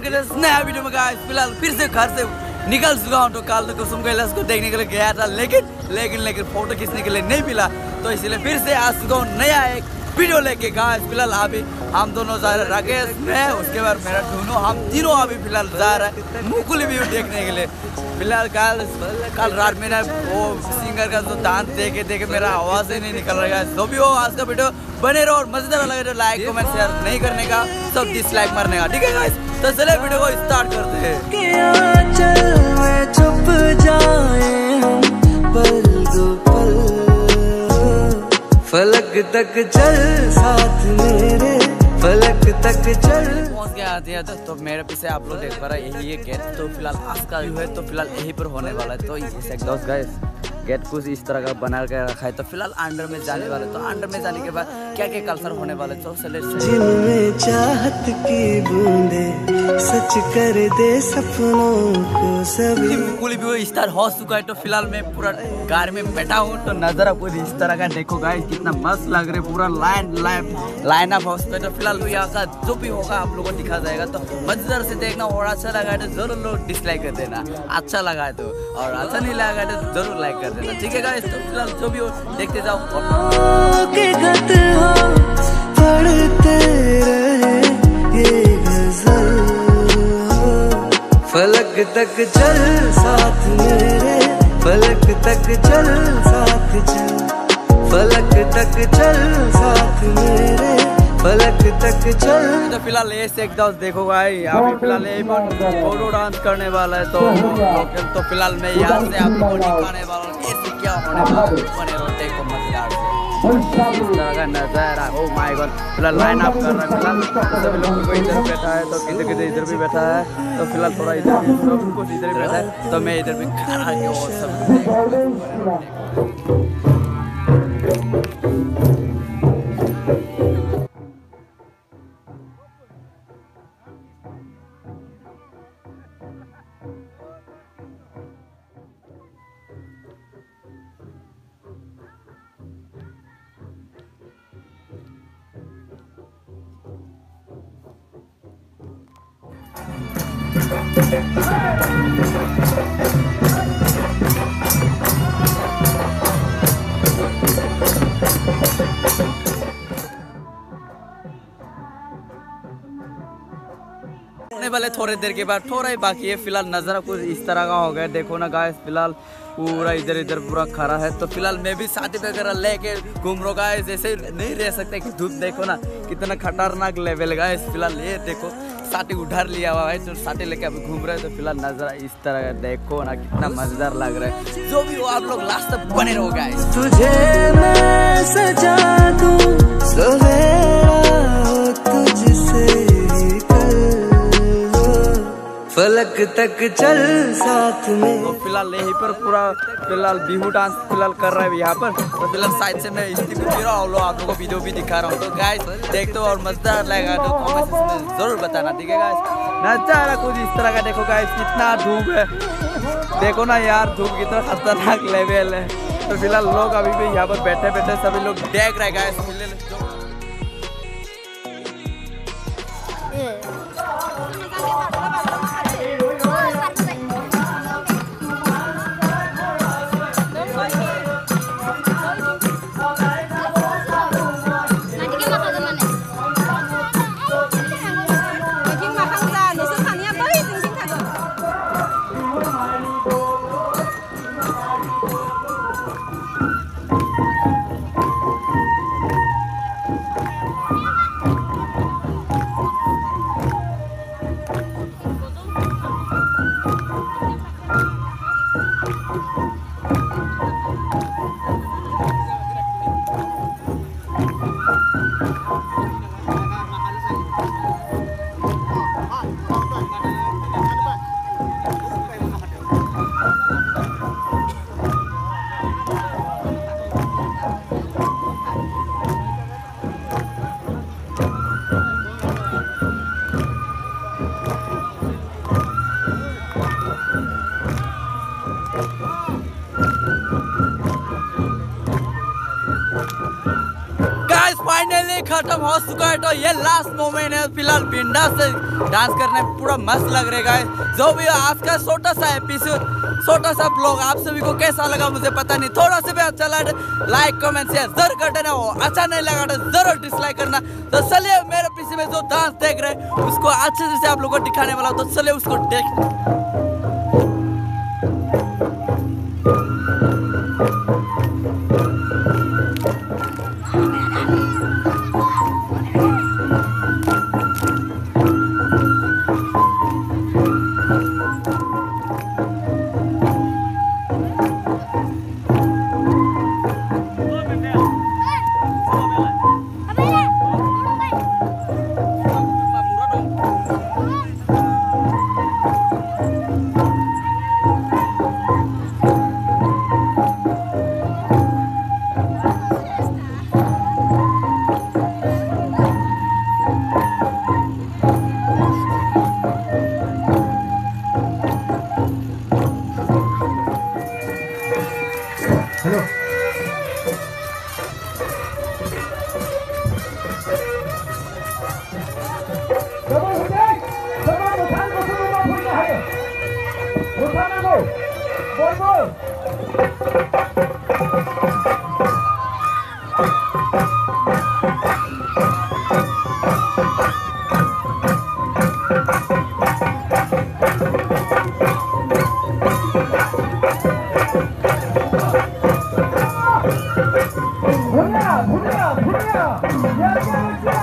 के लिए नया वीडियो में गाइस। फिलहाल फिर से घर से निकल चुका हूँ, तो काल तो कुसुम कैलाश को देखने के लिए गया था, लेकिन फोटो खींचने के लिए नहीं मिला, तो इसलिए फिर से आ चुका हूँ नया एक वीडियो लेके गाइस। फिलहाल अभी हम दोनों जा रहे, राकेश मैं, उसके बाद मेरा ढूंढो, हम तीनों अभी फिलहाल जा रहे हैं मुकुल व्यू देखने के लिए। फिलहाल कल रात में वो सिंगर का जो डांस देखे मेरा आवाज ही नहीं निकल रहा है। जो भी हो आज का वीडियो बने रहो और मजेदार लगे तो लाइक कमेंट शेयर नहीं करने का, सब डिसलाइक मारने का, ठीक है गाइस। तो चले वीडियो को स्टार्ट करते हैं। छुप जाए हम पल दो पल, फलक तक चल साथ मेरे, फलक तक चल। पहुंच गया आती है तो मेरे पीछे आप लोग देख पा रहे हैं, यही है गेट। तो फिलहाल आज का व्यू है, तो फिलहाल यहीं पर होने वाला है। तो ये दोस्त गाइस गेट कुछ इस तरह का बना के रखा है। तो फिलहाल अंडर में जाने वाले, तो अंडर में जाने के बाद क्या क्या कल्चर होने वाले, तो जिनमें चाहत की बूंदे सच कर दे सपनों को सभी। मुकुल भी स्टार हो चुका है। तो फिलहाल मैं पूरा कार में बैठा हूँ, तो नजारा कुछ इस तरह का देखो गाइस, कितना मस्त लग रहा है, पूरा लाइन अप हाउस पे। तो फिलहाल यहाँ का जो भी होगा आप लोगों को दिखा जाएगा, तो मजेदार से देखना। और अच्छा लगा है तो जरूर लोग डिसलाइक कर देना, अच्छा लगा है तो, और अच्छा नहीं लगा है तो जरूर लाइक कर देना, ठीक है गाइस। तो फिलहाल जो भी हो देखते जाओ। पढ़ते रहे ये गजल, फलक तक चल साथ मेरे, फलक तक चल साथ चल, फलक तक चल साथ मेरे, फलक तक चल। तो फिलहाल ये एक दोस्त देखो भाई, अभी फिलहाल यही पर फोटो डांस करने वाला है। तो फिलहाल मैं यहाँ से आप लोगों को दिखाने वाला हूँ कैसे क्या होने वाला है। बने रहो, देखो मजेदार इस तरह का नजारा। ओह माय गॉड, फिलहाल लाइन अप कर रहा है। फिलहाल सभी लोग कोई इधर बैठा है, तो किधर इधर भी बैठा है। तो फिलहाल थोड़ा इधर भी सब कुछ इधर ही बैठा है, तो मैं इधर भी खड़ा है और सब। होने वाले थोड़े देर के बाद, थोड़ा ही बाकी है। फिलहाल नज़ारा कुछ इस तरह का हो गया, देखो ना गाइस। फिलहाल पूरा इधर पूरा खड़ा है। तो फिलहाल मैं भी साथी वगैरह लेके घूम रहा गाइस, ऐसे नहीं रह सकते कि धूप देखो ना कितना खतरनाक लेवल गाइस। फिलहाल ये देखो साथी उधार लिया हुआ है, तो साथी लेके अभी घूम रहे हैं। तो फिलहाल नज़ारा इस तरह का देखो ना, कितना मजेदार लग रहा है। जो भी हो आप लोग लास्ट तक बने रहो गाइस। तुझे मैं सजा दूं, सवेरा हो तुझसे फलक तक चल साथ में। तो फिलहाल यहीं पर पूरा फिलहाल बिहू डांस फिलहाल कर रहा है यहाँ पर। तो फिलहाल साइड से मैं स्टिक भी रहा हूँ, आप लोगों को वीडियो भी दिखा रहा हूँ। तो गाइस देखते हो और मजेदार लगेगा तो कमेंट में जरूर बताना, ठीक है गाइस। नजारा कुछ इस तरह का देखो गाइस, कितना धूप है, देखो ना यार, धूप कितना खतरनाक लेवल है। तो फिलहाल लोग अभी भी यहाँ पर बैठे सभी लोग देख रहे गाइस। फाइनली खत्म हो चुका है। तो ये लास्ट मोमेंट है। फिलहाल बिंदा से डांस करने में पूरा मस्त लग रहेगा है। जो भी आज का छोटा सा एपिसोड, छोटा सा ब्लॉग आप सभी को कैसा लगा मुझे पता नहीं। थोड़ा सा भी अच्छा लगा लाइक कमेंट शेयर जरूर कर देना। वो अच्छा नहीं लगा तो जरूर डिसलाइक करना। तो चलिए मेरे पीछे में जो डांस देख रहे हैं उसको अच्छे से आप लोगों को दिखाने वाला। तो चलिए उसको देख। भुनिया